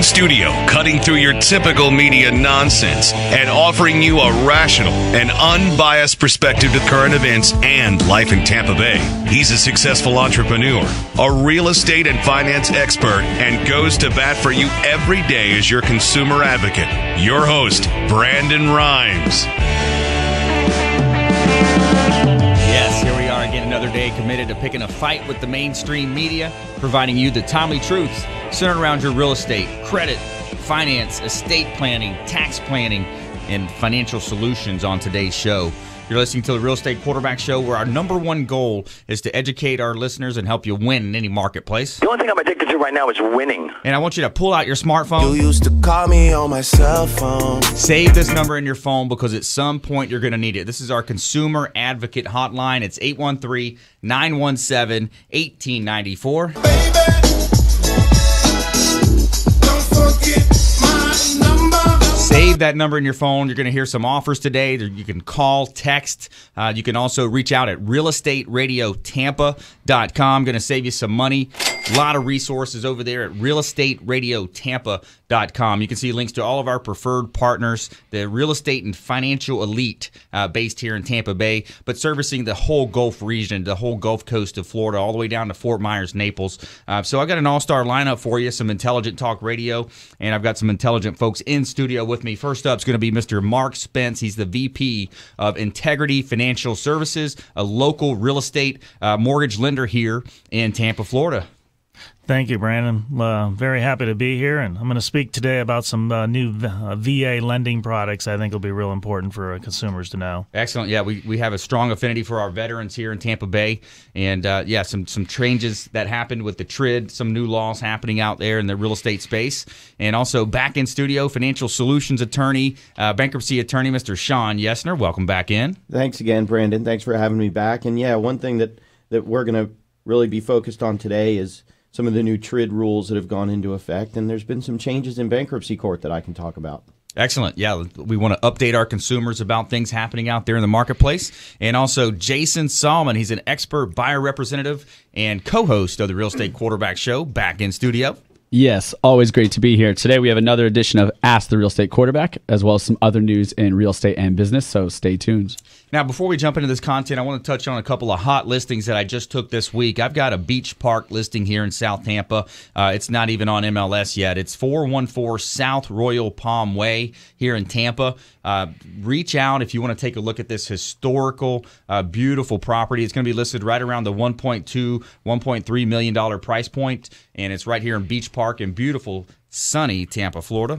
studio, cutting through your typical media nonsense and offering you a rational and unbiased perspective to current events and life in Tampa Bay. He's a successful entrepreneur, a real estate and finance expert, and goes to bat for you every day as your consumer advocate. Your host, Brandon Rhymes. Yes, here we are again, another day committed to picking a fight with the mainstream media, providing you the timely truths centered around your real estate, credit, finance, estate planning, tax planning, and financial solutions on today's show. You're listening to the Real Estate Quarterback Show, where our number one goal is to educate our listeners and help you win in any marketplace. The only thing I'm addicted to right now is winning. And I want you to pull out your smartphone. You used to call me on my cell phone. Save this number in your phone because at some point you're going to need it. This is our consumer advocate hotline. It's 813-917-1894. Baby, don't forget my number. Save that number in your phone. You're going to hear some offers today. You can call, text. You can also reach out at realestateradiotampa.com. Going to save you some money. A lot of resources over there at realestateradiotampa.com. You can see links to all of our preferred partners, the real estate and financial elite based here in Tampa Bay, but servicing the whole Gulf region, the whole Gulf Coast of Florida, all the way down to Fort Myers, Naples. So I've got an all-star lineup for you, some intelligent talk radio, and I've got some intelligent folks in studio with me. First up is going to be Mr. Mark Spence. He's the VP of Integrity Financial Services, a local real estate mortgage lender here in Tampa, Florida. Thank you, Brandon. Very happy to be here, and I'm going to speak today about some new VA lending products I think will be real important for consumers to know. Excellent. Yeah, we have a strong affinity for our veterans here in Tampa Bay, and some changes that happened with the TRID, some new laws happening out there in the real estate space, and also back in studio, financial solutions attorney, bankruptcy attorney, Mr. Shawn Yesner. Welcome back in. Thanks again, Brandon. Thanks for having me back. And yeah, one thing that we're going to really be focused on today is some of the new TRID rules that have gone into effect, and there's been some changes in bankruptcy court that I can talk about. Excellent. Yeah, we want to update our consumers about things happening out there in the marketplace. And also Jason Salmon, he's an expert buyer representative and co-host of the Real Estate Quarterback Show, back in studio. Yes, always great to be here. Today we have another edition of Ask the Real Estate Quarterback, as well as some other news in real estate and business, so stay tuned. Now, before we jump into this content, I want to touch on a couple of hot listings that I just took this week. I've got a beach park listing here in South Tampa. It's not even on MLS yet. It's 414 South Royal Palm Way here in Tampa. Reach out if you want to take a look at this historical, beautiful property. It's going to be listed right around the $1.2, $1.3 million price point, and it's right here in Beach Park in beautiful, sunny Tampa, Florida.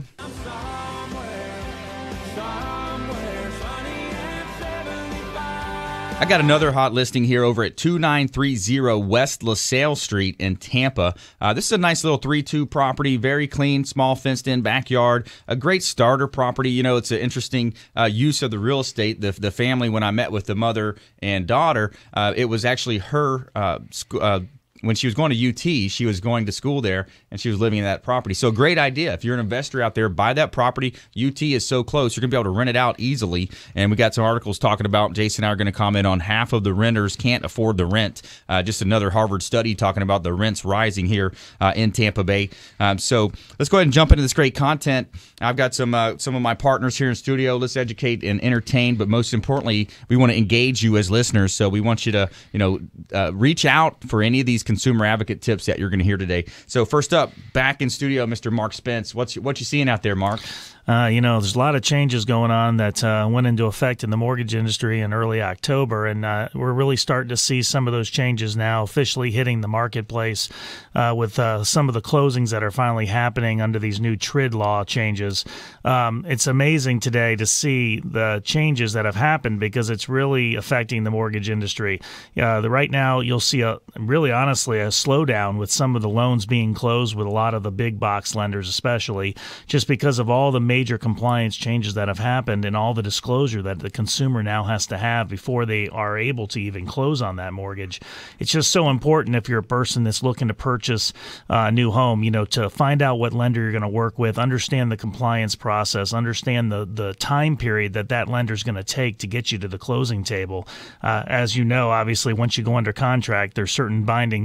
I got another hot listing here over at 2930 West LaSalle Street in Tampa. This is a nice little 3-2 property, very clean, small fenced-in backyard, a great starter property. You know, it's an interesting use of the real estate. The family, when I met with the mother and daughter, it was actually her when she was going to UT, she was going to school there, and she was living in that property. So great idea. If you're an investor out there, buy that property. UT is so close. You're going to be able to rent it out easily. And we got some articles talking about, Jason and I are going to comment on half of the renters can't afford the rent. Just another Harvard study talking about the rents rising here in Tampa Bay. So let's go ahead and jump into this great content. I've got some of my partners here in studio. Let's educate and entertain, but most importantly, we want to engage you as listeners. So we want you to, reach out for any of these consumer advocate tips that you're going to hear today. So first up, back in studio, Mr. Mark Spence. What you seeing out there, Mark? There's a lot of changes going on that went into effect in the mortgage industry in early October, and we're really starting to see some of those changes now officially hitting the marketplace with some of the closings that are finally happening under these new TRID law changes. It's amazing today to see the changes that have happened because it's really affecting the mortgage industry. Right now, you'll see really honestly a slowdown with some of the loans being closed with a lot of the big box lenders, especially just because of all the major compliance changes that have happened and all the disclosure that the consumer now has to have before they are able to even close on that mortgage. It's just so important if you're a person that's looking to purchase a new home, to find out what lender you're going to work with, understand the compliance process, understand the time period that lender is going to take to get you to the closing table. As you know, obviously, once you go under contract, there's certain binding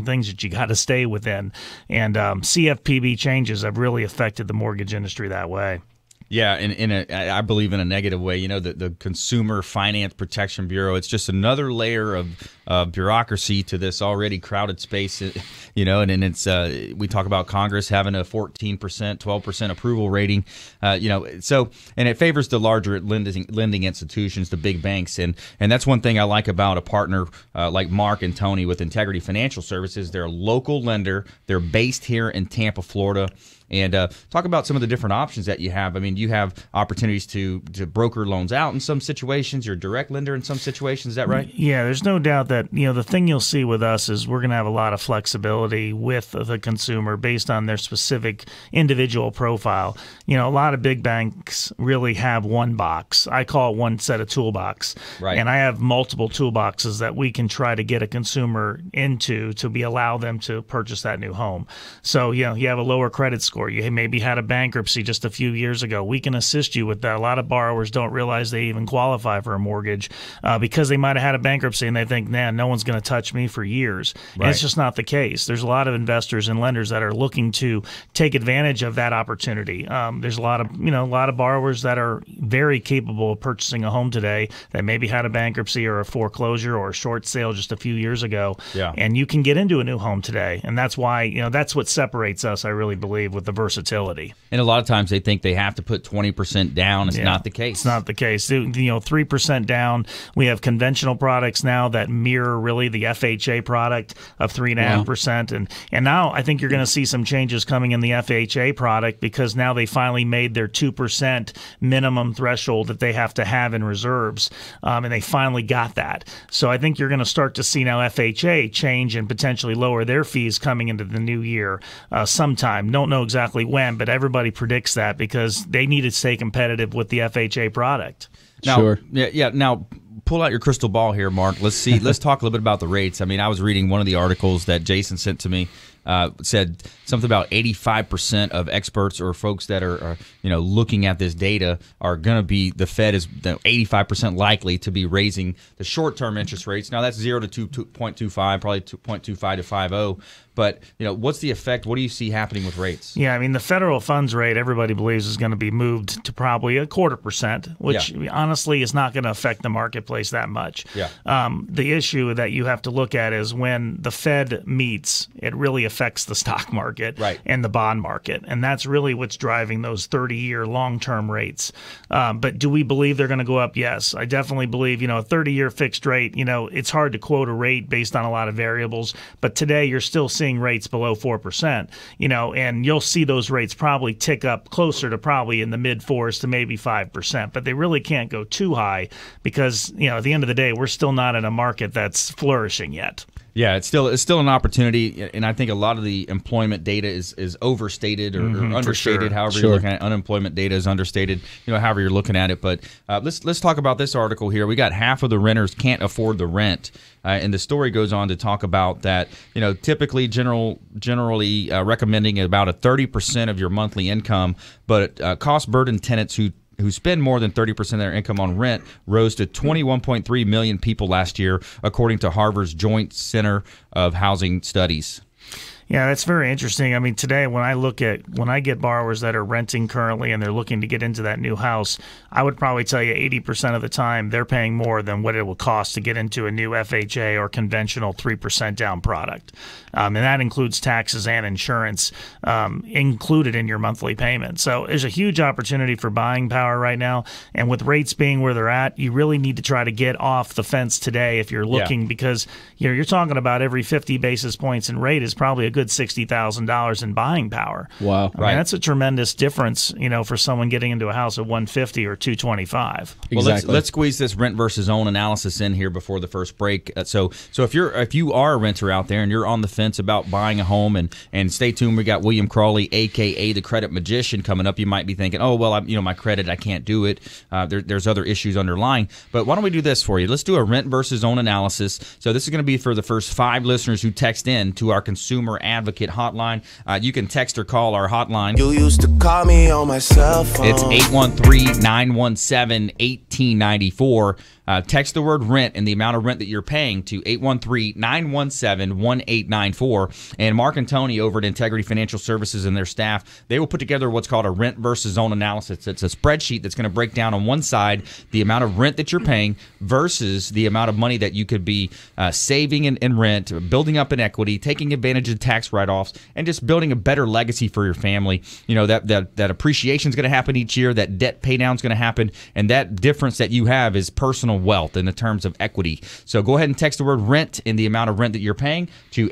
certain things that you got to stay within. And CFPB changes have really affected the mortgage industry that way. Yeah, I believe in a negative way. You know, the Consumer Finance Protection Bureau, it's just another layer of bureaucracy to this already crowded space. You know, and it's we talk about Congress having a 14%, 12% approval rating. You know, so and it favors the larger lending institutions, the big banks, and that's one thing I like about a partner like Mark and Tony with Integrity Financial Services. They're a local lender. They're based here in Tampa, Florida. And talk about some of the different options that you have. I mean, you have opportunities to broker loans out in some situations. You're a direct lender in some situations. Is that right? Yeah, there's no doubt that, you know, the thing you'll see with us is we're going to have a lot of flexibility with the consumer based on their specific individual profile. You know, a lot of big banks really have one box. I call it one set of toolbox. Right. And I have multiple toolboxes that we can try to get a consumer into to allow them to purchase that new home. So, you know, you have a lower credit score. You maybe had a bankruptcy just a few years ago. We can assist you with that. A lot of borrowers don't realize they even qualify for a mortgage because they might have had a bankruptcy and they think, man, no one's going to touch me for years. Right. And it's just not the case. There's a lot of investors and lenders that are looking to take advantage of that opportunity. There's a lot of borrowers that are very capable of purchasing a home today that maybe had a bankruptcy or a foreclosure or a short sale just a few years ago. Yeah. And you can get into a new home today. And that's why, you know, that's what separates us, I really believe, with the versatility. And a lot of times they think they have to put 20% down. It's not the case. It's not the case. You know, 3% down. We have conventional products now that mirror really the FHA product of 3.5%. And now I think you're going to see some changes coming in the FHA product because now they finally made their 2% minimum threshold that they have to have in reserves. And they finally got that. So I think you're going to start to see now FHA change and potentially lower their fees coming into the new year sometime. Don't know exactly when, but everybody predicts that because they need to stay competitive with the FHA product. Now, Sure. Yeah. Now, pull out your crystal ball here, Mark. Let's see. Let's talk a little bit about the rates. I mean, I was reading one of the articles that Jason sent to me. Said something about 85% of experts or folks that are looking at this data are going to be, the Fed is 85% likely to be raising the short-term interest rates. Now that's 0 to 2.25, probably 2.25 to 5.0. But what's the effect? What do you see happening with rates? Yeah, I mean the federal funds rate everybody believes is going to be moved to probably 0.25%, which honestly is not going to affect the marketplace that much. Yeah. The issue that you have to look at is when the Fed meets, it really affects the stock market and the bond market, and that's really what's driving those 30-year long-term rates. But do we believe they're going to go up? Yes, I definitely believe. A 30-year fixed rate. It's hard to quote a rate based on a lot of variables, but today you're still seeing rates below 4%, and you'll see those rates probably tick up closer to probably in the mid 4s to maybe 5%, but they really can't go too high because, at the end of the day, we're still not in a market that's flourishing yet. Yeah, it's still an opportunity, and I think a lot of the employment data is overstated or understated. Sure. However you're looking at it. Unemployment data is understated. However you're looking at it. But let's talk about this article here. We got half of the renters can't afford the rent, and the story goes on to talk about that. Typically, generally recommending about a 30% of your monthly income, but cost burden tenants who spend more than 30% of their income on rent rose to 21.3 million people last year, according to Harvard's Joint Center of Housing Studies. Yeah, that's very interesting. I mean, today when I get borrowers that are renting currently and they're looking to get into that new house, I would probably tell you 80% of the time they're paying more than what it will cost to get into a new FHA or conventional 3% down product. And that includes taxes and insurance included in your monthly payment. So there's a huge opportunity for buying power right now. And with rates being where they're at, you really need to try to get off the fence today if you're looking because you're talking about every 50 basis points in rate is probably a good $60,000 in buying power. Wow. I mean, that's a tremendous difference, for someone getting into a house at 150 or 225. Well, let's squeeze this rent versus own analysis in here before the first break. So if you are a renter out there and you're on the fence about buying a home, and stay tuned, we got William Crowley, aka the Credit Magician, coming up. You might be thinking, oh well, my credit, I can't do it. There's other issues underlying. But why don't we do this for you? Let's do a rent versus own analysis. So this is going to be for the first 5 listeners who text in to our consumer Advocate Hotline. You can text or call our hotline. You used to call me on my cell phone. It's 813-917-1894. Text the word rent and the amount of rent that you're paying to 813-917-1894. And Mark and Tony over at Integrity Financial Services and their staff, they will put together what's called a rent versus own analysis. It's a spreadsheet that's going to break down on one side the amount of rent that you're paying versus the amount of money that you could be saving in rent, building up in equity, taking advantage of tax write-offs, and just building a better legacy for your family. You know, that appreciation is going to happen each year, that debt pay down is going to happen, and that difference that you have is personal wealth in the terms of equity. So go ahead and text the word rent and the amount of rent that you're paying to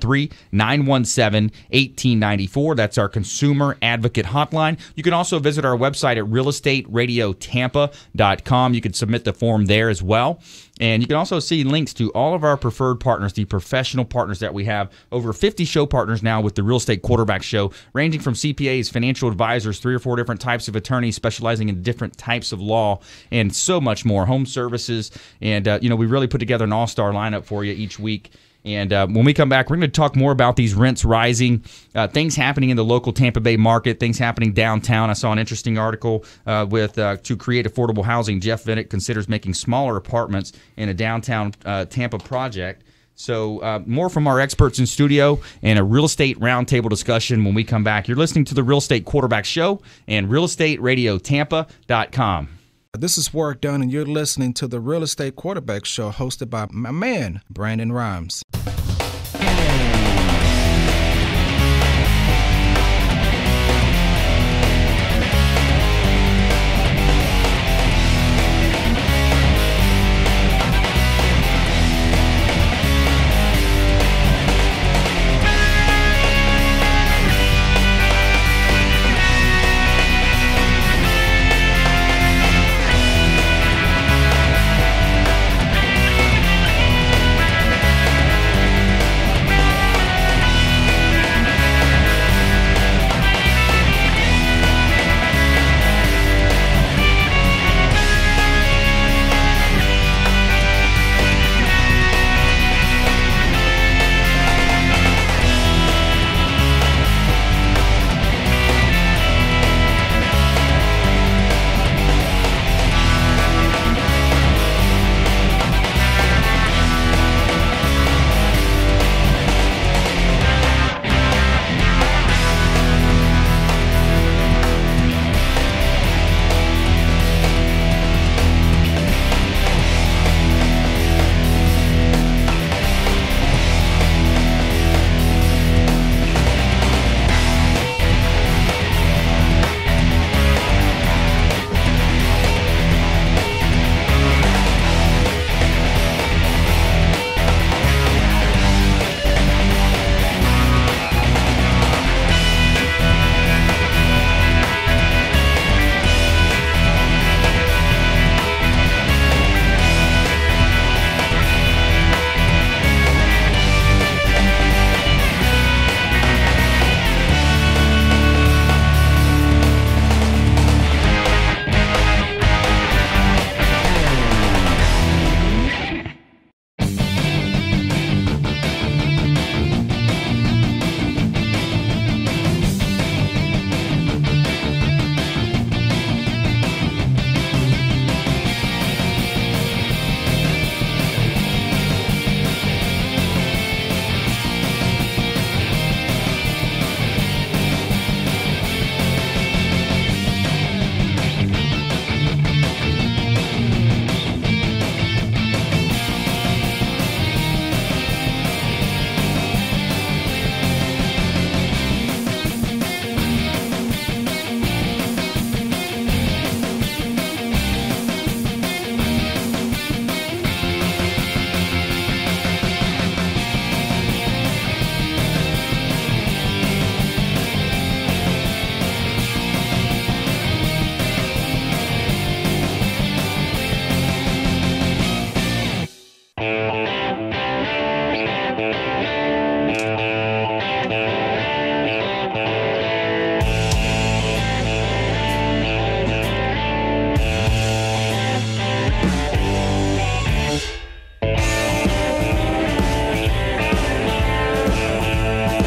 813-917-1894. That's our Consumer Advocate Hotline. You can also visit our website at realestateradiotampa.com. You can submit the form there as well. And you can also see links to all of our preferred partners, the professional partners that we have. Over 50 show partners now with the Real Estate Quarterback Show, ranging from CPAs, financial advisors, 3 or 4 different types of attorneys specializing in different types of law, and so much more, home services. And, we really put together an all-star lineup for you each week. And when we come back, we're going to talk more about these rents rising, things happening in the local Tampa Bay market, things happening downtown. I saw an interesting article with to create affordable housing. Jeff Vinnick considers making smaller apartments in a downtown Tampa project. So more from our experts in studio and a real estate roundtable discussion when we come back. You're listening to the Real Estate Quarterback Show and realestateradiotampa.com. This is Work Done, and you're listening to the Real Estate Quarterback Show hosted by my man, Brandon Rhymes.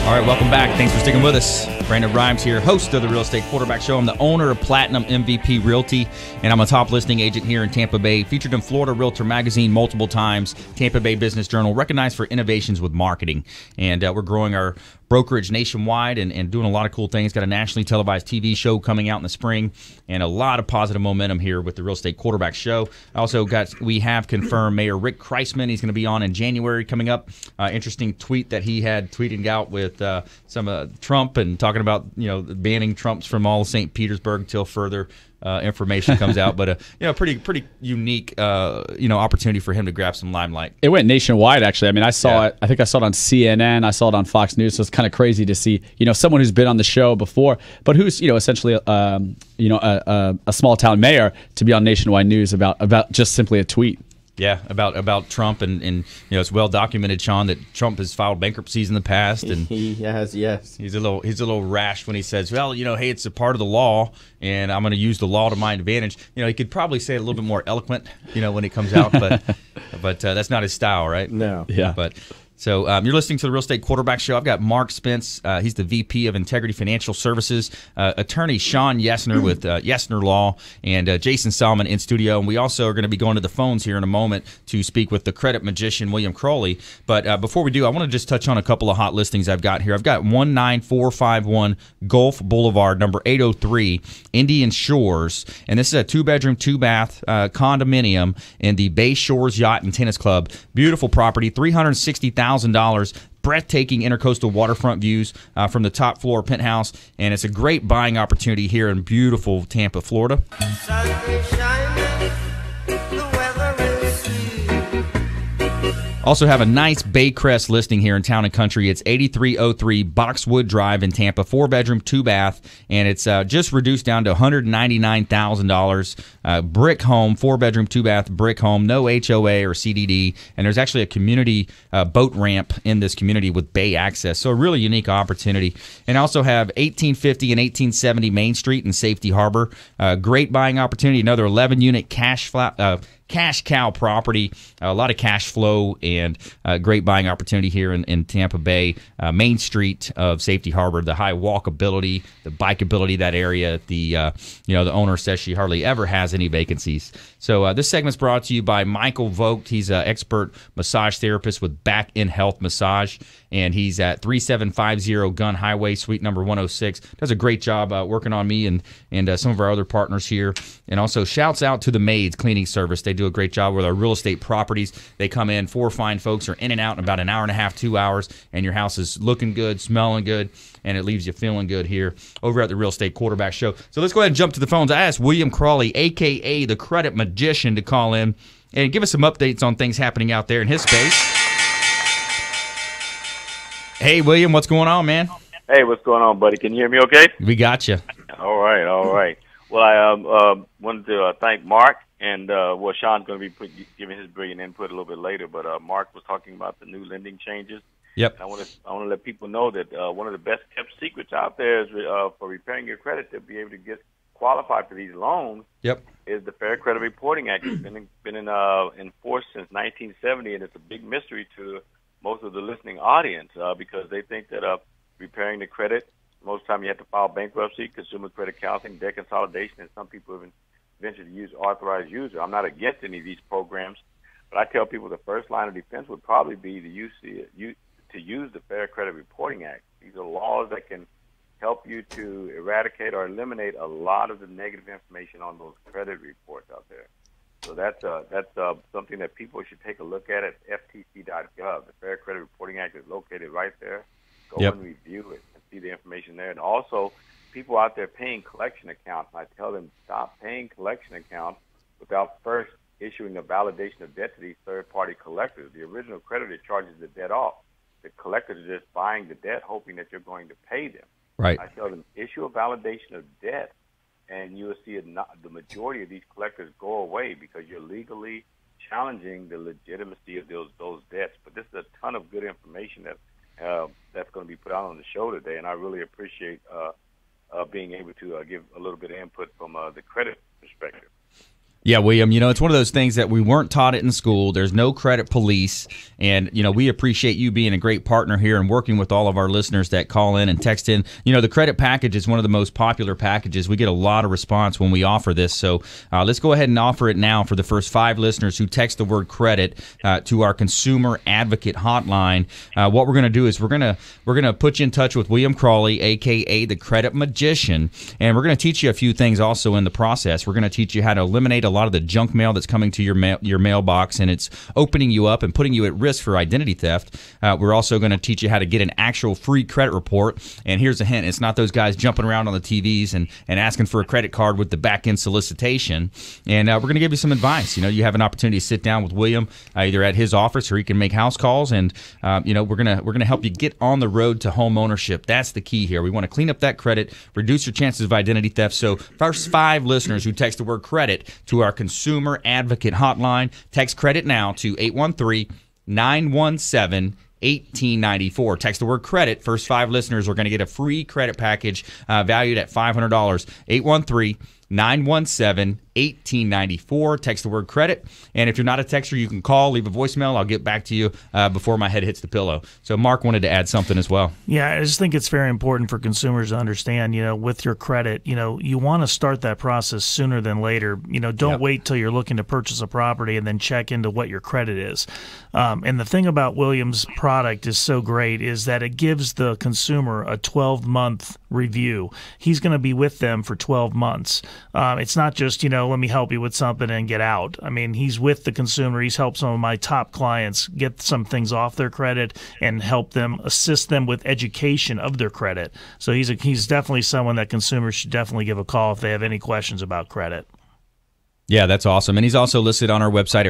All right, welcome back. Thanks for sticking with us. Brandon Rhymes here, host of the Real Estate Quarterback Show. I'm the owner of Platinum MVP Realty, and I'm a top listing agent here in Tampa Bay. Featured in Florida Realtor Magazine multiple times, Tampa Bay Business Journal, recognized for innovations with marketing. And we're growing our brokerage nationwide and doing a lot of cool things. Got a nationally televised TV show coming out in the spring, and a lot of positive momentum here with the Real Estate Quarterback Show. We have confirmed Mayor Rick Kreisman. He's going to be on in January coming up. Interesting tweet that he had tweeted out with some Trump and talking about banning Trumps from all of St. Petersburg till further information comes out. But pretty unique opportunity for him to grab some limelight. It went nationwide, actually. I mean, I saw it. I think I saw it on CNN. I saw it on Fox News. So it's kind of crazy to see someone who's been on the show before, but who's essentially a small town mayor to be on nationwide news about just simply a tweet. Yeah, about Trump, and it's well documented, Shawn, that Trump has filed bankruptcies in the past, and he has, yes. He's a little rash when he says, "Well, hey, it's a part of the law, and I'm going to use the law to my advantage." He could probably say it a little bit more eloquent, when it comes out, but that's not his style, right? No. Yeah. So you're listening to the Real Estate Quarterback Show. I've got Mark Spence. He's the VP of Integrity Financial Services. Attorney Shawn Yesner with Yesner Law, and Jason Salmon in studio. And we also are going to be going to the phones here in a moment to speak with the credit magician, William Crowley. But before we do, I want to just touch on a couple of hot listings I've got here. I've got 19451 Gulf Boulevard, number 803, Indian Shores. And this is a 2-bedroom, 2-bath condominium in the Bay Shores Yacht and Tennis Club. Beautiful property, $360,000. Breathtaking intercoastal waterfront views from the top floor penthouse, and it's a great buying opportunity here in beautiful Tampa, Florida. Also have a nice Baycrest listing here in Town and Country. It's 8303 Boxwood Drive in Tampa, 4-bedroom, 2-bath, and it's just reduced down to $199,000. Brick home, 4-bedroom, 2-bath brick home, no HOA or CDD, and there's actually a community boat ramp in this community with bay access, so a really unique opportunity. And I also have 1850 and 1870 Main Street in Safety Harbor. Great buying opportunity, another 11-unit cash cow property, a lot of cash flow, and great buying opportunity here in Tampa Bay. Main Street of Safety Harbor, the high walkability, the bikeability, that area. The owner says she hardly ever has any vacancies. So this segment's brought to you by Michael Vogt. He's an expert massage therapist with Back in Health Massage, and he's at 3750 Gun Highway, Suite number 106. Does a great job working on me and some of our other partners here. And also shouts out to the Maids Cleaning Service. They do a great job with our real estate properties. They come in, 4 fine folks are in and out in about an hour and a half, 2 hours, and your house is looking good, smelling good, and it leaves you feeling good here over at the Real Estate Quarterback Show. So let's go ahead and jump to the phones. I asked William Crowley, a.k.a. the Credit Magician, to call in and give us some updates on things happening out there in his space. Hey, William, what's going on, man? Hey, what's going on, buddy? Can you hear me okay? We got you. All right. Well, I wanted to thank Mark, and Shawn's going to be giving his brilliant input a little bit later, but Mark was talking about the new lending changes. Yep. I want to let people know that one of the best kept secrets out there is for repairing your credit to be able to get qualified for these loans. Yep. Is the Fair Credit Reporting Act. It's been in force since 1970, and it's a big mystery to most of the listening audience because they think that repairing the credit, most of the time you have to file bankruptcy, consumer credit counseling, debt consolidation, and some people even venture to use authorized user. I'm not against any of these programs, but I tell people the first line of defense would probably be to use the Fair Credit Reporting Act. These are laws that can help you to eradicate or eliminate a lot of the negative information on those credit reports out there. So that's something that people should take a look at ftc.gov. The Fair Credit Reporting Act is located right there. Go and review it and see the information there. And also, people out there paying collection accounts, I tell them stop paying collection accounts without first issuing a validation of debt to these third-party collectors. The original creditor charges the debt off. The collectors are just buying the debt, hoping that you're going to pay them. Right. I tell them issue a validation of debt, and you will see the majority of these collectors go away because you're legally challenging the legitimacy of those debts. But this is a ton of good information that's going to be put out on the show today, and I really appreciate being able to give a little bit of input from the credit perspective. Yeah, William, it's one of those things that we weren't taught it in school. There's no credit police. And, we appreciate you being a great partner here and working with all of our listeners that call in and text in. The credit package is one of the most popular packages. We get a lot of response when we offer this. So let's go ahead and offer it now for the first 5 listeners who text the word credit to our consumer advocate hotline. What we're going to do is we're going to put you in touch with William Crowley, a.k.a. the Credit Magician. And we're going to teach you a few things also in the process. We're going to teach you how to eliminate a lot of the junk mail that's coming to your mailbox, and it's opening you up and putting you at risk for identity theft. We're also going to teach you how to get an actual free credit report. And here's a hint: it's not those guys jumping around on the TVs and asking for a credit card with the back end solicitation. And we're going to give you some advice. You have an opportunity to sit down with William either at his office or he can make house calls. And we're gonna help you get on the road to home ownership. That's the key here. We want to clean up that credit, reduce your chances of identity theft. So first 5 listeners who text the word credit to our consumer advocate hotline, text credit now to 813-917-1894. Text the word credit. First 5 listeners are going to get a free credit package valued at $500. 813-917-1894. Text the word credit. And if you're not a texter, you can call, leave a voicemail. I'll get back to you before my head hits the pillow. So Mark wanted to add something as well. Yeah, I just think it's very important for consumers to understand, with your credit, you want to start that process sooner than later. Don't wait till you're looking to purchase a property and then check into what your credit is. And the thing about Williams' product is so great is that it gives the consumer a 12-month review. He's going to be with them for 12 months. It's not just, let me help you with something and get out. I mean, he's with the consumer. He's helped some of my top clients get some things off their credit and help them, assist them with education of their credit. So he's definitely someone that consumers should definitely give a call if they have any questions about credit. Yeah, that's awesome. And he's also listed on our website at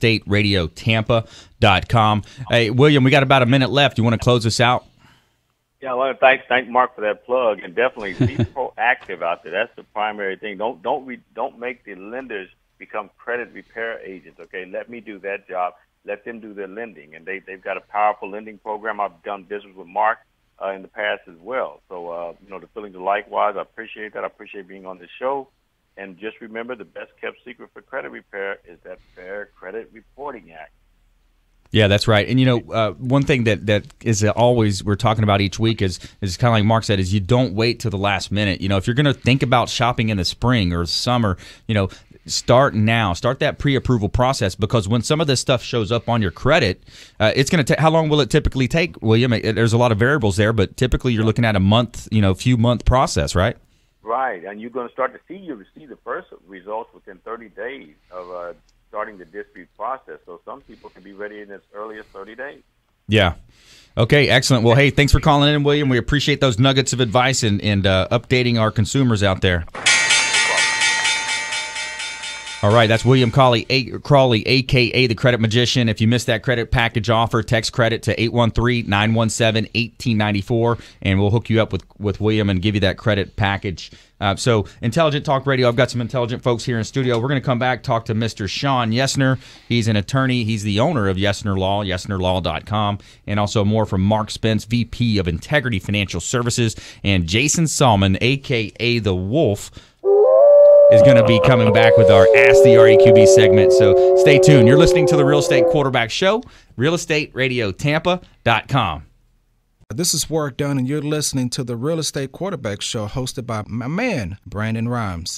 realestateradiotampa.com. Hey, William, we got about a minute left. You want to close us out? Yeah, I want to thank Mark for that plug, and definitely be proactive out there. That's the primary thing. Don't make the lenders become credit repair agents. Okay, let me do that job. Let them do their lending, and they've got a powerful lending program. I've done business with Mark in the past as well. So the feelings are likewise. I appreciate that. I appreciate being on the show. And just remember, the best kept secret for credit repair is that Fair Credit Reporting Act. Yeah, that's right. And one thing that is always we're talking about each week is kind of like Mark said, is you don't wait till the last minute. If you're going to think about shopping in the spring or summer, start now. Start that pre-approval process, because when some of this stuff shows up on your credit, it's going to take. How long will it typically take, William? There's a lot of variables there, but typically you're looking at a month, few month process, right? Right, and you're going to start to see the first results within 30 days of starting the dispute process. So some people can be ready in as early as 30 days. Yeah. Okay, excellent. Well, hey, thanks for calling in, William. We appreciate those nuggets of advice and updating our consumers out there. All right, that's William Crowley, a.k.a. the Credit Magician. If you missed that credit package offer, text credit to 813-917-1894, and we'll hook you up with William and give you that credit package. So, Intelligent Talk Radio, I've got some intelligent folks here in studio. We're going to come back, talk to Mr. Shawn Yesner. He's an attorney. He's the owner of Yesner Law, yesnerlaw.com, and also more from Mark Spence, VP of Integrity Financial Services, and Jason Salmon, a.k.a. The Wolf, is going to be coming back with our Ask the REQB segment. So stay tuned. You're listening to the Real Estate Quarterback Show, realestateradiotampa.com. This is Work Done, and you're listening to the Real Estate Quarterback Show, hosted by my man, Brandon Rhymes.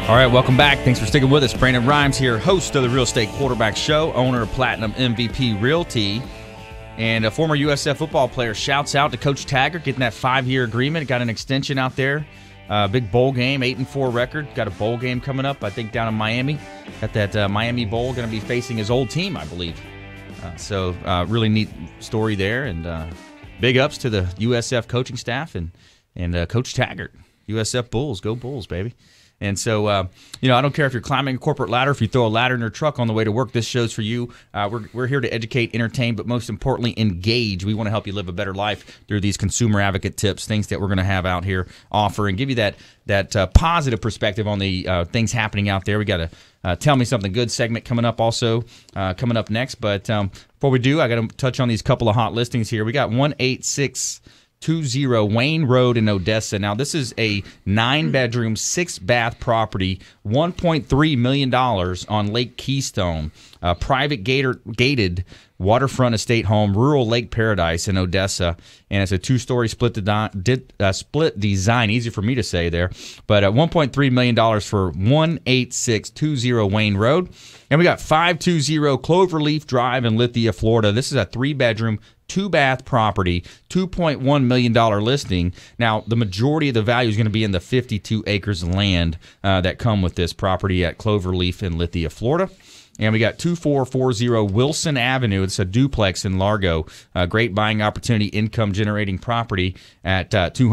All right, welcome back. Thanks for sticking with us. Brandon Rhymes here, host of the Real Estate Quarterback Show, owner of Platinum MVP Realty, and a former USF football player. Shouts out to Coach Taggart getting that 5-year agreement. Got an extension out there. Big bowl game, 8-4 record. Got a bowl game coming up, I think, down in Miami. Got that Miami Bowl, going to be facing his old team, I believe. So really neat story there, and big ups to the USF coaching staff and Coach Taggart. USF Bulls, go Bulls, baby. And so, I don't care if you're climbing a corporate ladder, if you throw a ladder in your truck on the way to work, this show's for you. We're here to educate, entertain, but most importantly, engage. We want to help you live a better life through these consumer advocate tips, things that we're going to have out here, offer, and give you that positive perspective on the things happening out there. We got a Tell Me Something Good segment coming up also, coming up next. But before we do, I got to touch on these couple of hot listings here. We got 18620 Wayne Road in Odessa. Now, this is a 9-bedroom, 6-bath property, $1.3 million on Lake Keystone, a private gated waterfront estate home, rural Lake Paradise in Odessa, and it's a 2-story split design, easy for me to say there, but $1.3 million for 18620 Wayne Road. And we got 520 Cloverleaf Drive in Lithia, Florida. This is a 3-bedroom, 2-bath property, $2.1 million listing. Now, the majority of the value is going to be in the 52 acres of land that come with this property at Cloverleaf in Lithia, Florida. And we got 2440 Wilson Avenue. It's a duplex in Largo. Great buying opportunity, income-generating property at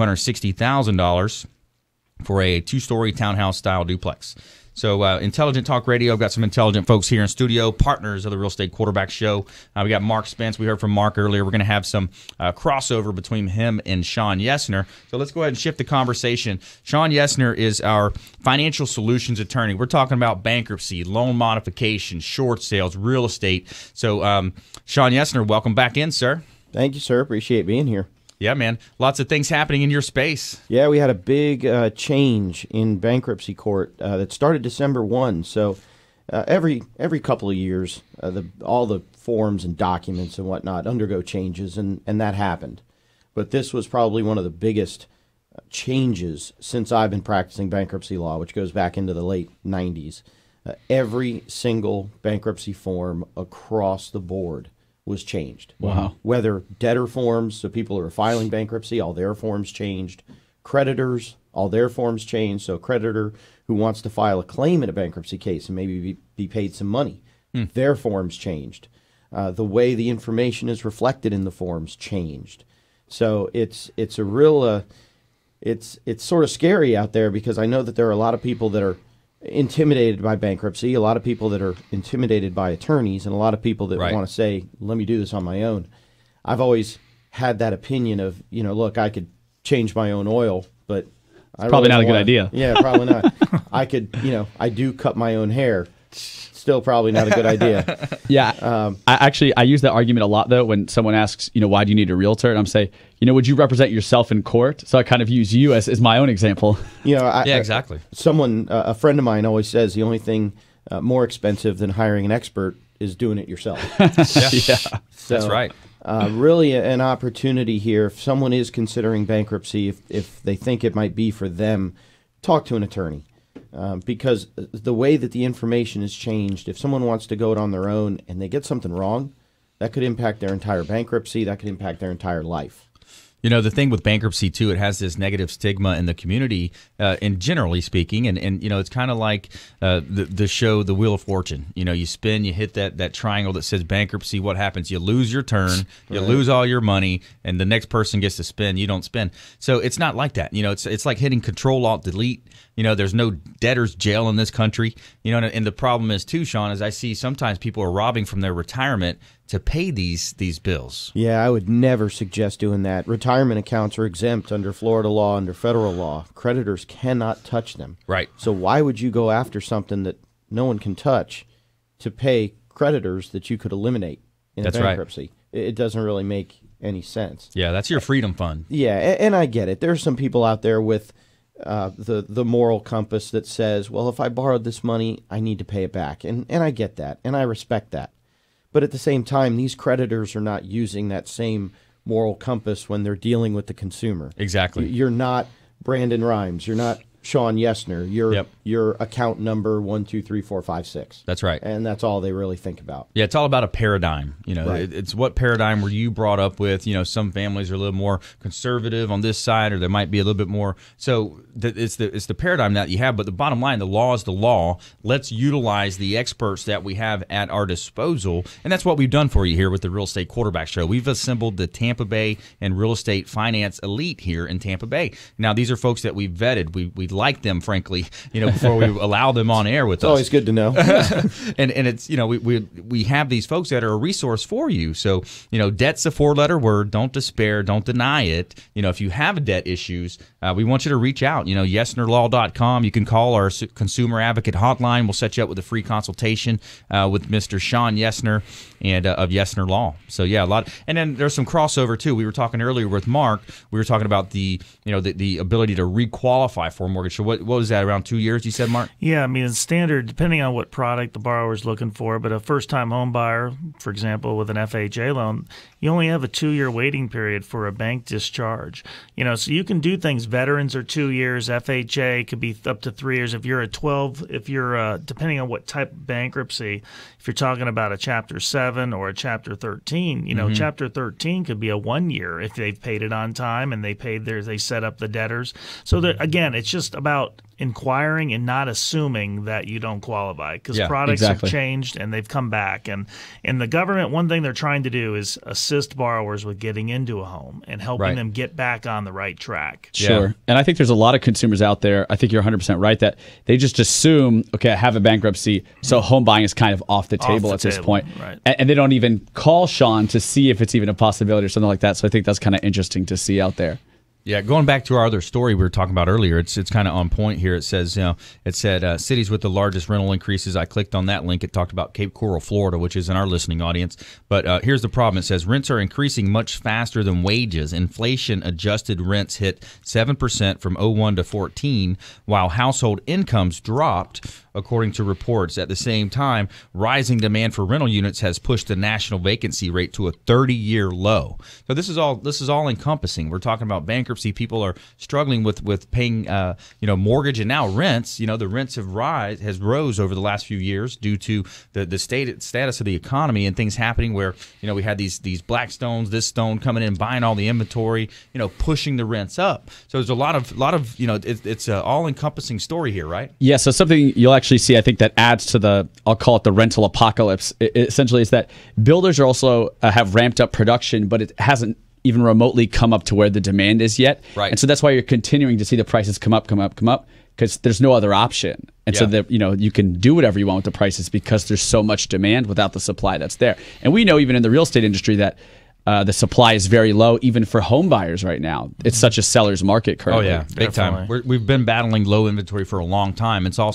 $260,000 for a 2-story townhouse-style duplex. So Intelligent Talk Radio, got some intelligent folks here in studio, partners of the Real Estate Quarterback Show. We got Mark Spence. We heard from Mark earlier. We're going to have some crossover between him and Shawn Yesner. So let's go ahead and shift the conversation. Shawn Yesner is our financial solutions attorney. We're talking about bankruptcy, loan modification, short sales, real estate. So Shawn Yesner, welcome back in, sir. Thank you, sir. Appreciate being here. Yeah, man. Lots of things happening in your space. Yeah, we had a big change in bankruptcy court that started December 1. So every couple of years, all the forms and documents and whatnot undergo changes, and that happened. But this was probably one of the biggest changes since I've been practicing bankruptcy law, which goes back into the late 90s. Every single bankruptcy form across the board was changed. Wow. Whether debtor forms, so people who are filing bankruptcy, all their forms changed. Creditors, all their forms changed. So a creditor who wants to file a claim in a bankruptcy case and maybe be paid some money, their forms changed. The way the information is reflected in the forms changed. So it's a real it's sort of scary out there, because I know that there are a lot of people that are intimidated by bankruptcy, a lot of people that are intimidated by attorneys, and a lot of people that want to say, let me do this on my own. I've always had that opinion of, look, I could change my own oil, but it's probably not a good idea. Yeah, probably not. I could, I do cut my own hair. Still probably not a good idea. Yeah. I use that argument a lot, though, when someone asks, why do you need a realtor? And I'm saying, would you represent yourself in court? So I kind of use you as my own example. Yeah, exactly. A friend of mine always says the only thing more expensive than hiring an expert is doing it yourself. Yeah. So, that's right. Really an opportunity here. If someone is considering bankruptcy, if they think it might be for them, talk to an attorney. Because the way that the information has changed, if someone wants to go it on their own and they get something wrong, that could impact their entire bankruptcy. That could impact their entire life. The thing with bankruptcy, too, it has this negative stigma in the community, and generally speaking, and it's kind of like the show The Wheel of Fortune. You spin, you hit that triangle that says bankruptcy. What happens? You lose your turn, you lose all your money, and the next person gets to spin. You don't spin. So it's not like that. It's like hitting Control-Alt-Delete. There's no debtor's jail in this country. And the problem is, too, Shawn, is I see sometimes people are robbing from their retirement to pay these bills. Yeah, I would never suggest doing that. Retirement accounts are exempt under Florida law, under federal law. Creditors cannot touch them. Right. So why would you go after something that no one can touch to pay creditors that you could eliminate in That's a bankruptcy? Right. It doesn't really make any sense. Yeah, that's your freedom fund. Yeah, and I get it. There's some people out there with the moral compass that says, well, if I borrowed this money, I need to pay it back. And I get that, and I respect that. But at the same time, these creditors are not using that same moral compass when they're dealing with the consumer. Exactly. You're not Brandon Rhymes. You're not Shawn Yesner, your account number 1234556. That's right. And that's all they really think about. Yeah, it's all about a paradigm. Right. It's what paradigm were you brought up with? Some families are a little more conservative on this side, or there might be a little bit more. So it's the paradigm that you have. But the bottom line, the law is the law. Let's utilize the experts that we have at our disposal, and that's what we've done for you here with the Real Estate Quarterback Show. We've assembled the Tampa Bay and real estate finance elite here in Tampa Bay. Now, these are folks that we've vetted. We like them, frankly, before we allow them on air with us. It's always good to know. and it's, we have these folks that are a resource for you. So, debt's a 4-letter word. Don't despair. Don't deny it. If you have debt issues, we want you to reach out. YesnerLaw.com. You can call our consumer advocate hotline. We'll set you up with a free consultation with Mr. Shawn Yesner and of Yesner Law. So, yeah, a lot. And then there's some crossover, too. We were talking earlier with Mark. We were talking about the ability to requalify for a mortgage. So what was that, around 2 years, you said, Mark? Yeah, I mean, it's standard, depending on what product the borrower is looking for. But a first-time home buyer, for example, with an FHA loan, you only have a 2-year waiting period for a bank discharge. So you can do things. Veterans are 2 years. FHA could be up to 3 years. If you're a 12, depending on what type of bankruptcy, if you're talking about a Chapter 7 or a Chapter 13, Chapter 13 could be a 1 year if they've paid it on time and they set up the debtors. So again, it's just about inquiring and not assuming that you don't qualify, because products have changed and they've come back. And the government, one thing they're trying to do is assist borrowers with getting into a home and helping them get back on the right track. Sure. Yeah. And I think there's a lot of consumers out there, I think you're 100% right, that they just assume, okay, I have a bankruptcy, so home buying is kind of off the table at this point. Right. And they don't even call Shawn to see if it's even a possibility or something like that. So I think that's kind of interesting to see out there. Yeah, going back to our other story we were talking about earlier, it's kind of on point here. It says, it said cities with the largest rental increases. I clicked on that link. It talked about Cape Coral, Florida, which is in our listening audience. But here's the problem. It says rents are increasing much faster than wages. Inflation-adjusted rents hit 7% from 01 to 14, while household incomes dropped, according to reports. At the same time, rising demand for rental units has pushed the national vacancy rate to a 30-year low. So this is all encompassing. We're talking about bankruptcy. People are struggling with paying mortgage and now rents. The rents has rose over the last few years due to the status of the economy and things happening where we had these Blackstones, this stone coming in, buying all the inventory, pushing the rents up. So there's a lot of it's an all encompassing story here, right? Yeah. So something you'll actually see, I think, that adds to I'll call it the rental apocalypse. It essentially is that builders are also have ramped up production, but it hasn't even remotely come up to where the demand is yet. Right. And so that's why you're continuing to see the prices come up, because there's no other option. And so that you can do whatever you want with the prices because there's so much demand without the supply that's there. And we know even in the real estate industry that the supply is very low, even for home buyers right now. It's such a seller's market currently. Oh yeah, big time. We've been battling low inventory for a long time. It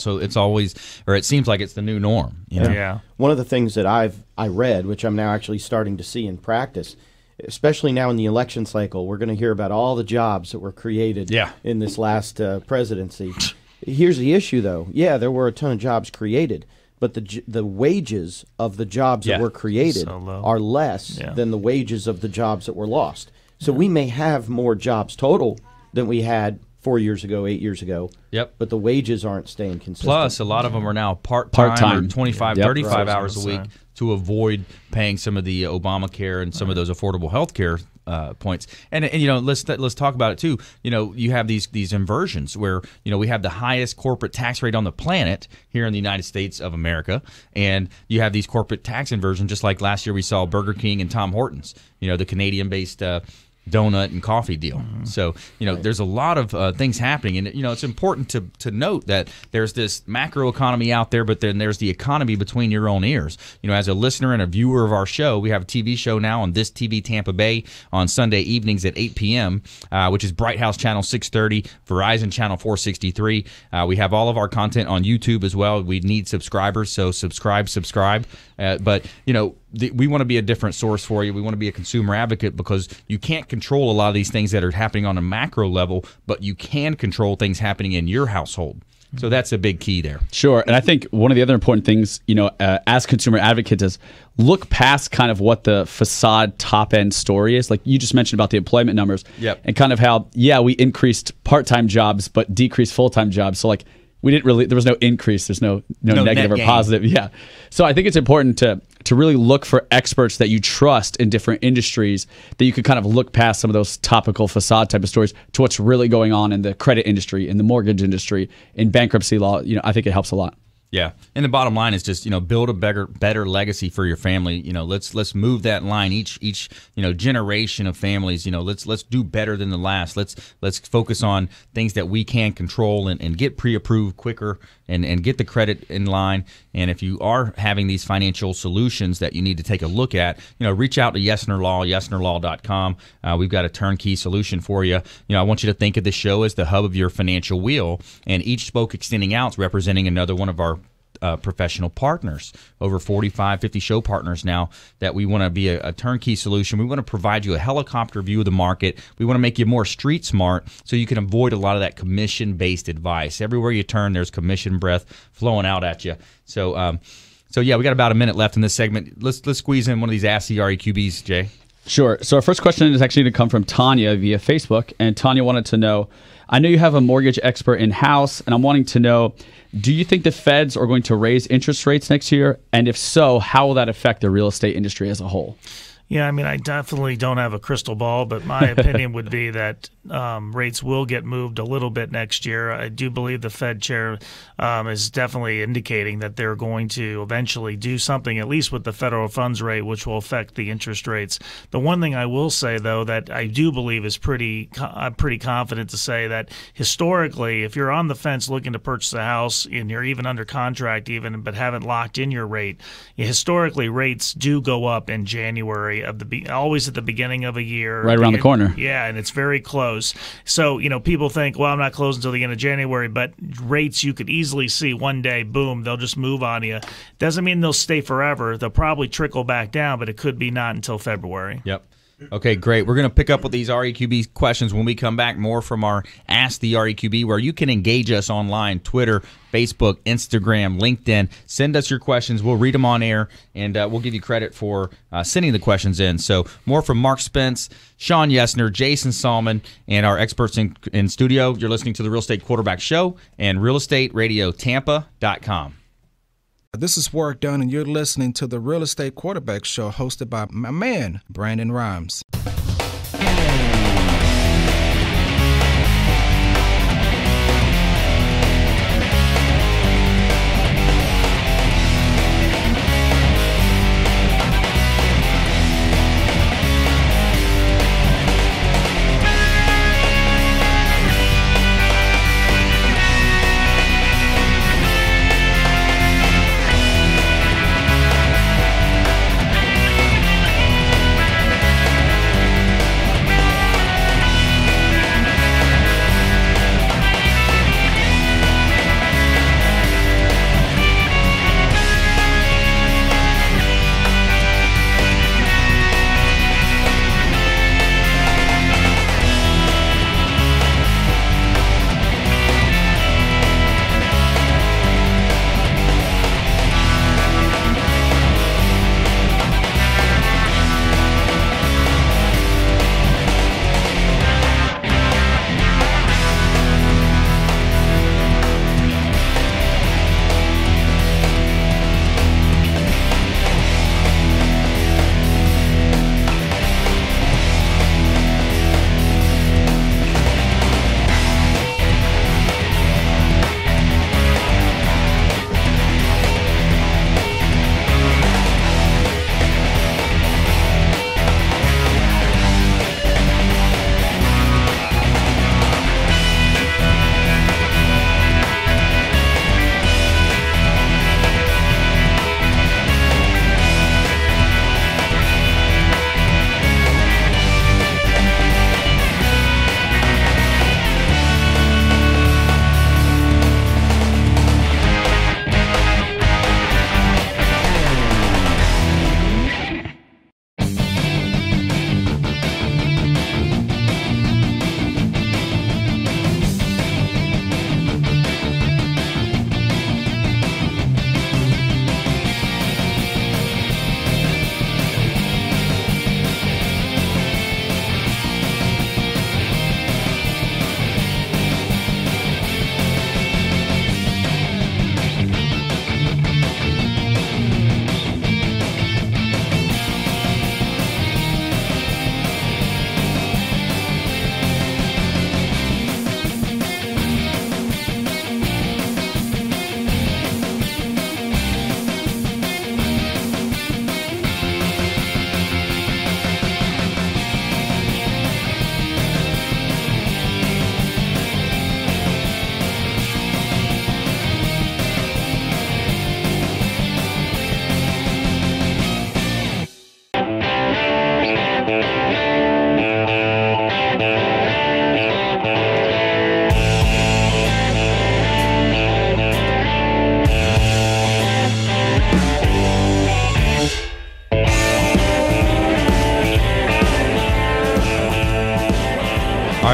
seems like it's the new norm. Yeah. One of the things that I read, which I'm now actually starting to see in practice, especially now in the election cycle, we're going to hear about all the jobs that were created in this last presidency. Here's the issue, though. Yeah, there were a ton of jobs created, but the wages of the jobs that were created are less than the wages of the jobs that were lost. So we may have more jobs total than we had 4 years ago, 8 years ago. Yep. But the wages aren't staying consistent. Plus, a lot of them are now part-time or 25, 35 hours a week to avoid paying some of the Obamacare and some of those affordable health care points. And let's talk about it too. You have these inversions where we have the highest corporate tax rate on the planet here in the United States of America, and you have these corporate tax inversions. Just like last year, we saw Burger King and Tom Hortons. The Canadian-based donut and coffee deal. So, there's a lot of things happening. And, it's important to note that there's this macro economy out there, but then there's the economy between your own ears. As a listener and a viewer of our show, we have a TV show now on This TV Tampa Bay on Sunday evenings at 8 p.m., which is Bright House Channel 630, Verizon Channel 463. We have all of our content on YouTube as well. We need subscribers, so subscribe. But we want to be a different source for you. We want to be a consumer advocate because you can't control a lot of these things that are happening on a macro level, but you can control things happening in your household. So that's a big key there. Sure. And I think one of the other important things, as consumer advocates, is look past kind of what the facade top end story is. Like you just mentioned about the employment numbers. Yep. And kind of how, we increased part-time jobs, but decreased full-time jobs. So like there was no increase. There's no negative or positive. Yeah. So I think it's important to really look for experts that you trust in different industries, that you could kind of look past some of those topical facade type of stories to what's really going on in the credit industry, in the mortgage industry, in bankruptcy law. I think it helps a lot. Yeah, and the bottom line is just build a better legacy for your family. Let's move that line each generation of families. Let's do better than the last. Let's focus on things that we can control and get pre-approved quicker and get the credit in line. And if you are having these financial solutions that you need to take a look at, reach out to Yesner Law, YesnerLaw.com. We've got a turnkey solution for you. I want you to think of the show as the hub of your financial wheel, and each spoke extending out is representing another one of our professional partners, over 45, 50 show partners now, that we want to be a turnkey solution. We want to provide you a helicopter view of the market. We want to make you more street smart so you can avoid a lot of that commission-based advice. Everywhere you turn, there's commission breath flowing out at you. So yeah, we got about a minute left in this segment. Let's squeeze in one of these Ask the REQBs, Jay. Sure. So our first question is actually going to come from Tanya via Facebook, and Tanya wanted to know, I know you have a mortgage expert in-house, and I'm wanting to know, do you think the feds are going to raise interest rates next year? And if so, how will that affect the real estate industry as a whole? Yeah, I mean, I definitely don't have a crystal ball, but my opinion would be that rates will get moved a little bit next year. I do believe the Fed chair is definitely indicating that they're going to eventually do something, at least with the federal funds rate, which will affect the interest rates. The one thing I will say, though, that I do believe is I'm pretty confident to say that historically, if you're on the fence looking to purchase a house and you're even under contract but haven't locked in your rate, historically rates do go up in January always at the beginning of a year, right around the corner. Yeah, and it's very close. So people think, well, I'm not closing until the end of January, but rates you could easily see one day, boom, they'll just move on you. Doesn't mean they'll stay forever. They'll probably trickle back down, but it could be not until February. Yep. Okay, great. We're going to pick up with these REQB questions when we come back. More from our Ask the REQB, where you can engage us online, Twitter, Facebook, Instagram, LinkedIn. Send us your questions. We'll read them on air, and we'll give you credit for sending the questions in. So more from Mark Spence, Shawn Yesner, Jason Salmon, and our experts in studio. You're listening to the Real Estate Quarterback Show and realestateradiotampa.com. This is Work Done, and you're listening to the Real Estate Quarterback Show, hosted by my man, Brandon Rhymes.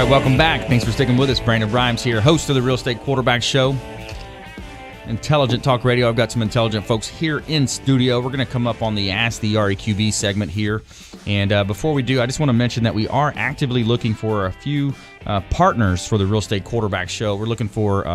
right, welcome back. Thanks for sticking with us. Brandon Rhymes here, host of the Real Estate Quarterback Show. Intelligent Talk Radio. I've got some intelligent folks here in studio. We're going to come up on the Ask the REQB segment here. And before we do, I just want to mention that we are actively looking for a few partners for the Real Estate Quarterback Show. We're looking for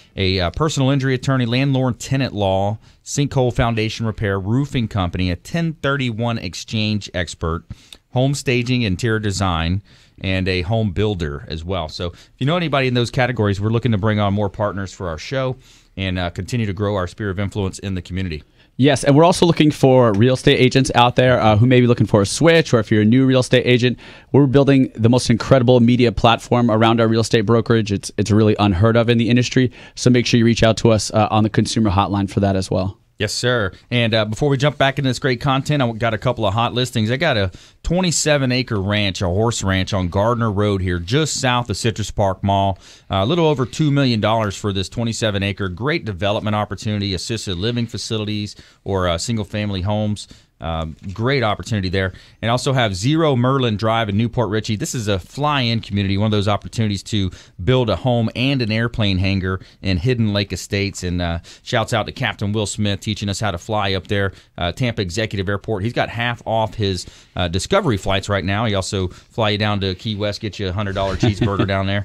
a personal injury attorney, landlord tenant law, sinkhole foundation repair, roofing company, a 1031 exchange expert, home staging, interior design, and a home builder as well. So if you know anybody in those categories, we're looking to bring on more partners for our show and continue to grow our sphere of influence in the community. Yes, and we're also looking for real estate agents out there who may be looking for a switch, or if you're a new real estate agent, we're building the most incredible media platform around our real estate brokerage. It's really unheard of in the industry, so make sure you reach out to us on the consumer hotline for that as well. Yes, sir. And before we jump back into this great content, I got a couple of hot listings. I got a 27-acre ranch, a horse ranch on Gardner Road here, just south of Citrus Park Mall. A little over $2 million for this 27-acre. Great development opportunity, assisted living facilities or single-family homes. Great opportunity there. And also have Zero Merlin Drive in Newport Richey. This is a fly-in community, one of those opportunities to build a home and an airplane hangar in Hidden Lake Estates. And shouts out to Captain Will Smith teaching us how to fly up there. Tampa Executive Airport. He's got half off his Discovery flights right now. He also fly you down to Key West, get you a $100 cheeseburger down there.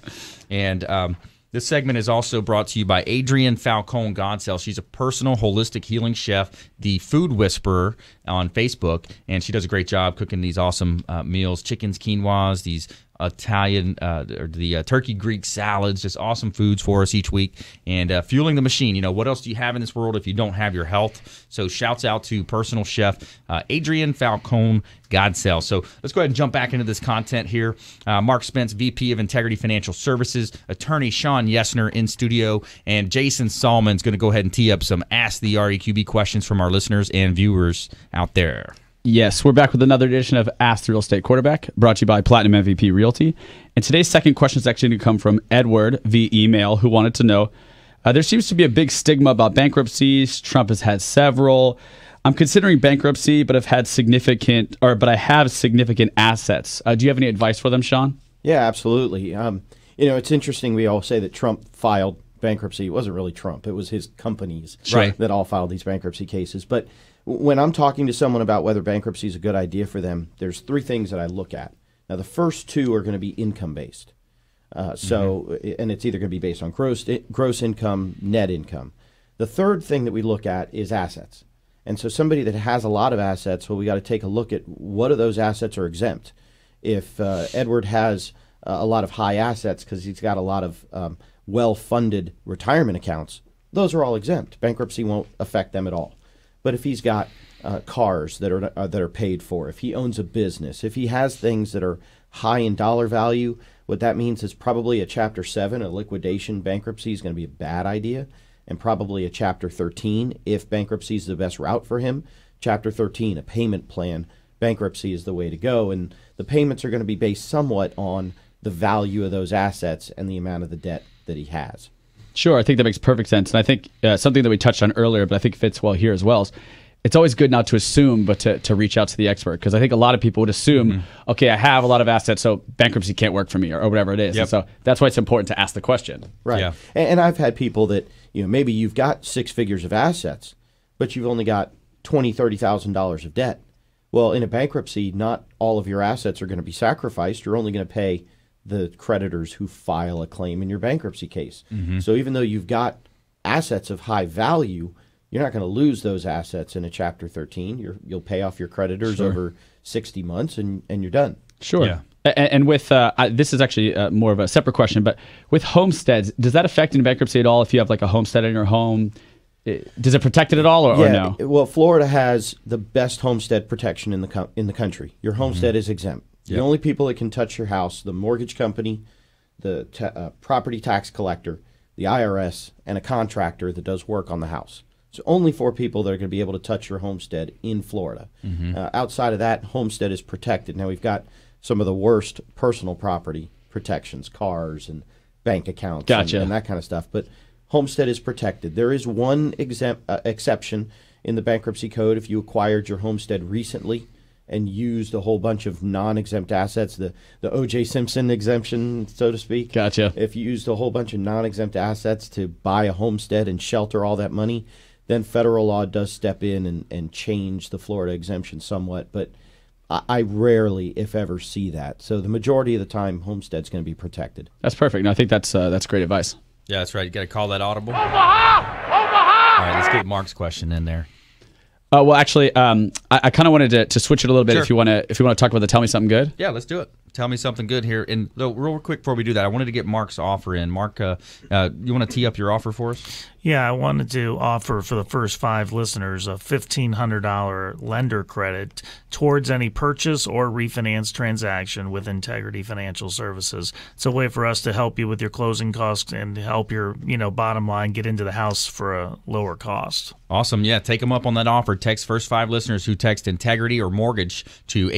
And this segment is also brought to you by Adrienne Falcone Godsell. She's a personal holistic healing chef, the Food Whisperer on Facebook, and she does a great job cooking these awesome meals, chickens, quinoas, these Italian, or the turkey Greek salads, just awesome foods for us each week, and fueling the machine. You know, what else do you have in this world if you don't have your health? So shouts out to personal chef Adrienne Falcone Godsell. So let's go ahead and jump back into this content here. Mark Spence, VP of Integrity Financial Services, attorney Shawn Yesner in studio, and Jason Salmon's going to go ahead and tee up some Ask the REQB questions from our listeners and viewers out there. Yes, we're back with another edition of Ask the Real Estate Quarterback, brought to you by Platinum MVP Realty. And today's second question is actually going to come from Edward via email, who wanted to know, there seems to be a big stigma about bankruptcies. Trump has had several. I'm considering bankruptcy, but I have significant assets. Do you have any advice for them, Shawn? Yeah, absolutely. It's interesting. We all say that Trump filed bankruptcy. It wasn't really Trump. It was his companies that all filed these bankruptcy cases. But when I'm talking to someone about whether bankruptcy is a good idea for them, there's three things that I look at. Now, the first two are going to be income-based. And it's either going to be based on gross income, net income. The third thing that we look at is assets. And so somebody that has a lot of assets, well, we got to take a look at what of those assets are exempt. If Edward has a lot of high assets because he's got a lot of well-funded retirement accounts, those are all exempt. Bankruptcy won't affect them at all. But if he's got cars that are paid for, if he owns a business, if he has things that are high in dollar value, what that means is probably a Chapter 7, a liquidation bankruptcy, is going to be a bad idea, and probably a Chapter 13 if bankruptcy is the best route for him. Chapter 13, a payment plan, bankruptcy is the way to go, and the payments are going to be based somewhat on the value of those assets and the amount of the debt that he has. Sure, I think that makes perfect sense. And I think something that we touched on earlier, but I think fits well here as well, is it's always good not to assume, but to reach out to the expert. Because I think a lot of people would assume, okay, I have a lot of assets, so bankruptcy can't work for me, or whatever it is. Yep. And so that's why it's important to ask the question. Right. Yeah. And I've had people that, maybe you've got 6 figures of assets, but you've only got $20,000, $30,000 of debt. Well, in a bankruptcy, not all of your assets are going to be sacrificed. You're only going to pay the creditors who file a claim in your bankruptcy case. So even though you've got assets of high value, you're not going to lose those assets in a Chapter 13. You'll pay off your creditors over 60 months, and you're done. Sure. Yeah. And with this is actually more of a separate question, but with homesteads, does that affect in bankruptcy at all if you have like a homestead in your home? Does it protect it at all, or no? Well, Florida has the best homestead protection in the country. Your homestead is exempt. The only people that can touch your house, the mortgage company, the property tax collector, the IRS, and a contractor that does work on the house. So only 4 people that are going to be able to touch your homestead in Florida. Outside of that, homestead is protected. Now, we've got some of the worst personal property protections, cars and bank accounts and that kind of stuff. But homestead is protected. There is one exception in the bankruptcy code if you acquired your homestead recently and used a whole bunch of non-exempt assets, the O.J. Simpson exemption, so to speak. Gotcha. If you used a whole bunch of non-exempt assets to buy a homestead and shelter all that money, then federal law does step in and change the Florida exemption somewhat. But I rarely, if ever, see that. So the majority of the time, homestead's going to be protected. That's perfect. No, I think that's great advice. Yeah, that's right. You got to call that audible. Omaha! All right, let's get Mark's question in there. Well, actually, I kind of wanted to switch it a little bit. Sure. If you want to talk about the Tell Me Something Good. Yeah, let's do it. Tell me something good here. And real quick before we do that, I wanted to get Mark's offer in. Mark, you want to tee up your offer for us? Yeah, I wanted to offer for the first 5 listeners a $1,500 lender credit towards any purchase or refinance transaction with Integrity Financial Services. It's a way for us to help you with your closing costs and help your bottom line get into the house for a lower cost. Awesome. Yeah, take them up on that offer. Text first 5 listeners who text Integrity or Mortgage to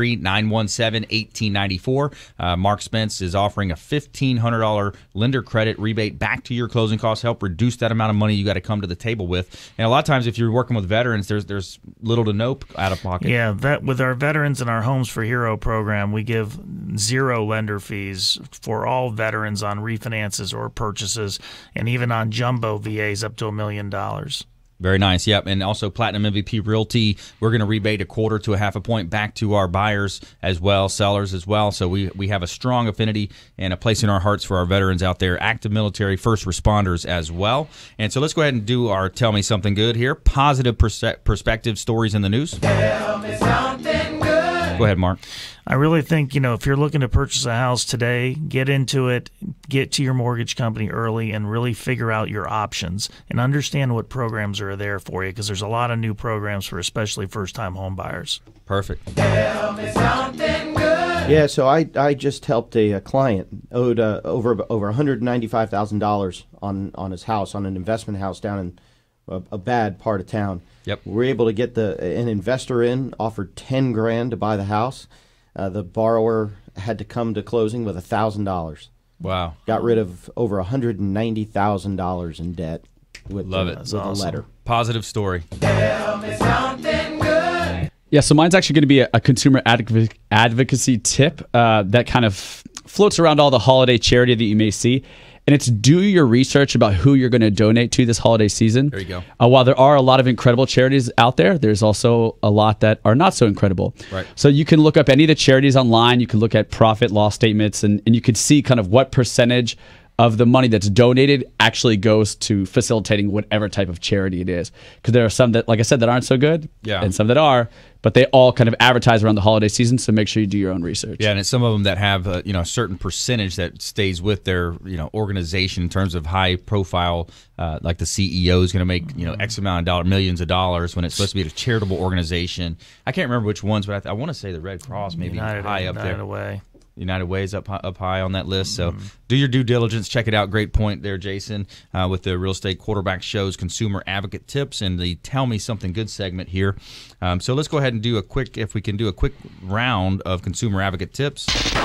813-917-1894. Mark Spence is offering a $1,500 lender credit rebate back to your closing costs, help reduce that amount of money you got to come to the table with. And a lot of times if you're working with veterans, there's little to no out of pocket. Yeah, with our veterans and our Homes for Hero program, we give 0 lender fees for all veterans on refinances or purchases, and even on jumbo VAs up to $1 million. Very nice. Yep. And also Platinum MVP Realty, we're going to rebate 1/4 to 1/2 point back to our buyers as well, sellers as well. So we have a strong affinity and a place in our hearts for our veterans out there, active military, first responders as well. And so let's go ahead and do our Tell Me Something Good here. Positive perspective stories in the news. Tell me something good. Go ahead, Mark. I really think, if you're looking to purchase a house today, get into it, get to your mortgage company early, and really figure out your options and understand what programs are there for you, because there's a lot of new programs for especially first-time home buyers. Perfect. Tell me something good. Yeah, so I just helped a client owed over $195,000 on his house, on an investment house down in a bad part of town. Yep. We were able to get an investor in, offered $10,000 to buy the house. The borrower had to come to closing with $1,000. Wow. Got rid of over $190,000 in debt with Awesome. a letter. Positive story. Tell me something good. Yeah, so mine's actually going to be a consumer advocacy tip that kind of floats around all the holiday charity that you may see. And it's do your research about who you're going to donate to this holiday season. There you go. While there are a lot of incredible charities out there, there's also a lot that are not so incredible. Right. So you can look up any of the charities online. You can look at profit loss statements, and you can see kind of what percentage of the money that's donated actually goes to facilitating whatever type of charity it is. Because there are some that, like I said, that aren't so good, Yeah. and some that are, but they all kind of advertise around the holiday season, so make sure you do your own research. Yeah, and it's some of them that have a certain percentage that stays with their organization in terms of high profile, like the CEO is going to make X amount of dollars, millions of dollars, when it's supposed to be a charitable organization. I can't remember which ones, but I want to say the Red Cross maybe high up there. United Way is up high on that list. So do your due diligence. Check it out. Great point there, Jason, with the Real Estate Quarterback Show's Consumer Advocate Tips and the Tell Me Something Good segment here. So let's go ahead and do a quick round of Consumer Advocate Tips. All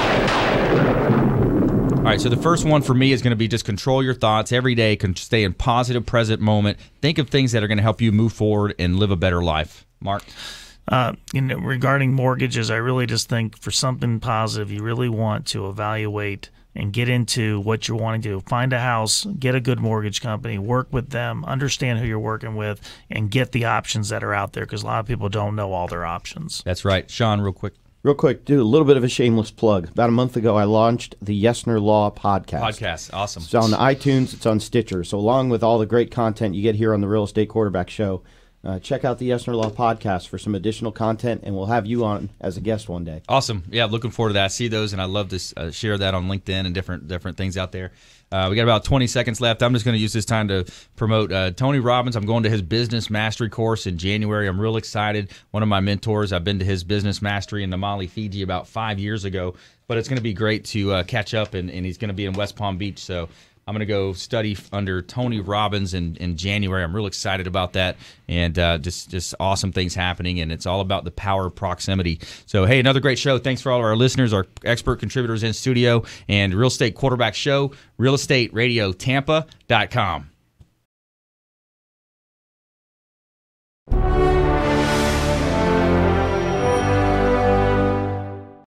right, so the first one for me is going to be just control your thoughts every day. Stay in positive, present moment. Think of things that are going to help you move forward and live a better life. Mark? Regarding mortgages, I really just think for something positive, you really want to evaluate and get into what you're wanting to do. Find a house, get a good mortgage company, work with them, understand who you're working with, and get the options that are out there, because a lot of people don't know all their options. That's right. Shawn, real quick, do a little bit of a shameless plug. About a month ago, I launched the Yesner Law podcast. Awesome. It's on iTunes. It's on Stitcher. So along with all the great content you get here on the Real Estate Quarterback Show, check out the Yesner Law podcast for some additional content, and we'll have you on as a guest one day. Awesome. Yeah, looking forward to that. I see those, and I love to share that on LinkedIn and different things out there. We got about 20 seconds left. I'm just going to use this time to promote Tony Robbins. I'm going to his Business Mastery course in January. I'm real excited. One of my mentors, I've been to his Business Mastery in Namale, Fiji about 5 years ago, but it's going to be great to catch up, and he's going to be in West Palm Beach, so I'm going to go study under Tony Robbins in January. I'm real excited about that, and just awesome things happening, and it's all about the power of proximity. So, hey, another great show. Thanks for all of our listeners, our expert contributors in studio, and Real Estate Quarterback Show, realestateradiotampa.com.